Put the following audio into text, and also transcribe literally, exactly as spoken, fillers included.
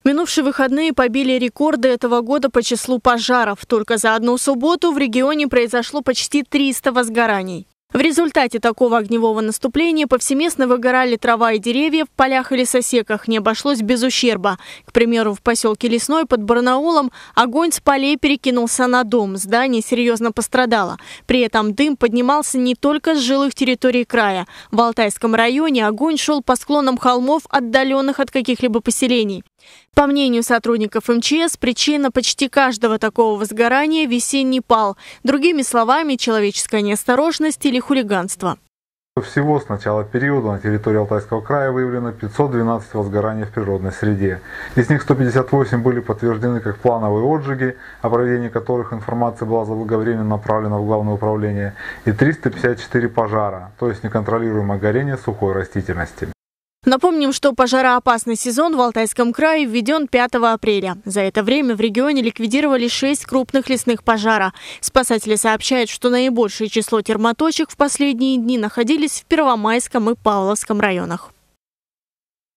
Минувшие выходные побили рекорды этого года по числу пожаров. Только за одну субботу в регионе произошло почти триста возгораний. В результате такого огневого наступления повсеместно выгорали трава и деревья в полях и лесосеках. Не обошлось без ущерба. К примеру, в поселке Лесной под Барнаулом огонь с полей перекинулся на дом. Здание серьезно пострадало. При этом дым поднимался не только с жилых территорий края. В Алтайском районе огонь шел по склонам холмов, отдаленных от каких-либо поселений. По мнению сотрудников эм че эс, причина почти каждого такого возгорания – весенний пал. Другими словами, человеческая неосторожность или хулиганство. Всего с начала периода на территории Алтайского края выявлено пятьсот двенадцать возгораний в природной среде. Из них сто пятьдесят восемь были подтверждены как плановые отжиги, о проведении которых информация была заблаговременно направлена в Главное управление, и триста пятьдесят четыре пожара, то есть неконтролируемое горение сухой растительности. Напомним, что пожароопасный сезон в Алтайском крае введен пятого апреля. За это время в регионе ликвидировали шесть крупных лесных пожаров. Спасатели сообщают, что наибольшее число термоточек в последние дни находились в Первомайском и Павловском районах.